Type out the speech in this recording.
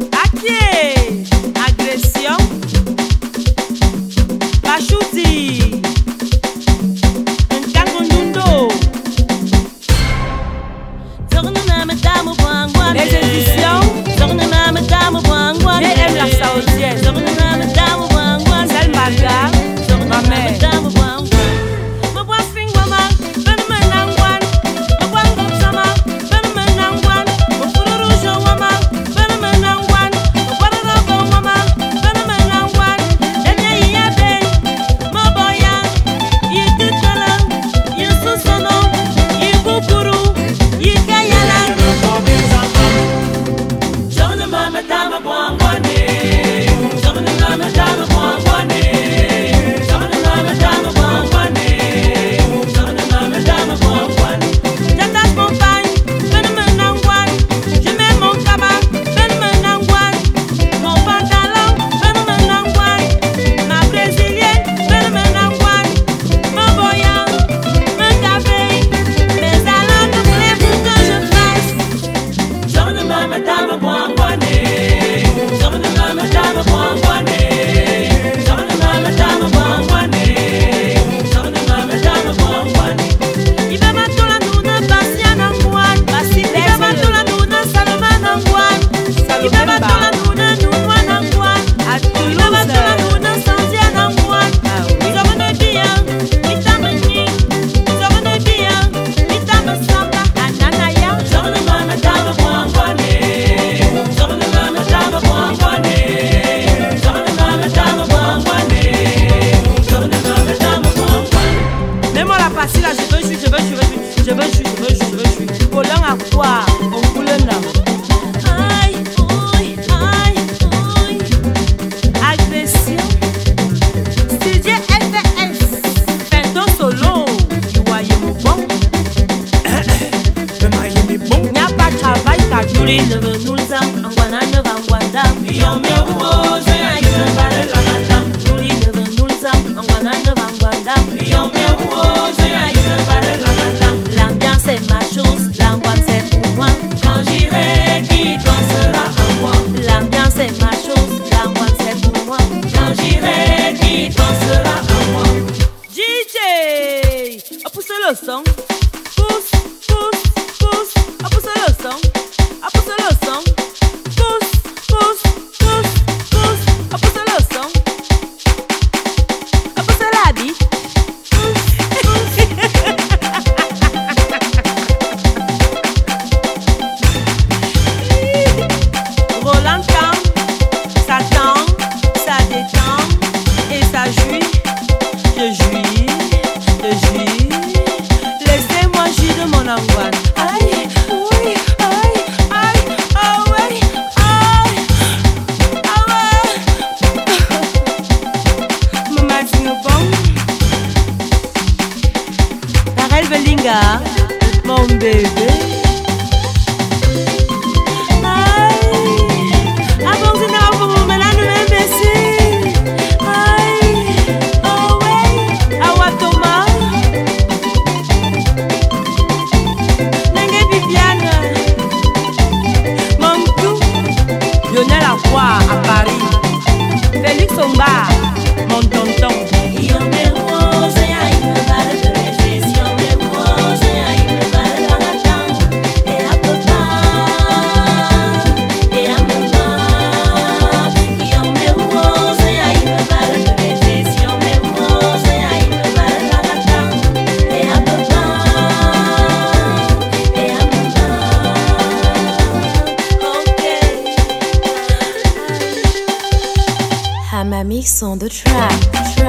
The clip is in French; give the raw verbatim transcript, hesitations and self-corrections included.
Akie, agression, Pachuti, Nkangonundo, les éditions, J M la Saoudienne, Selma Gar, ma mère. L'ambiance est ma chose, l'angoisse c'est pour moi. Quand j'irai, qui dansera en moi? L'ambiance est ma chose, l'angoisse c'est pour moi. Quand j'irai, qui dansera en moi? D J, a poussé le son, pousse, pousse, pousse, a poussé le son, a poussé le son, pousse, pousse, pousse, pousse, a poussé le son, a poussé la bite. Roland tend, ça tend, ça détend et ça jouit. Je jouis, je jouis. Laissez-moi jouir de mon angoisse. Aïe, oui, aïe, aïe, ah ouais, aïe, ah ouais. Maman dit nous bon. Karel Belinga, mon bébé. À Paris, Félix Omba, mon tonton. I'm a mix on the track.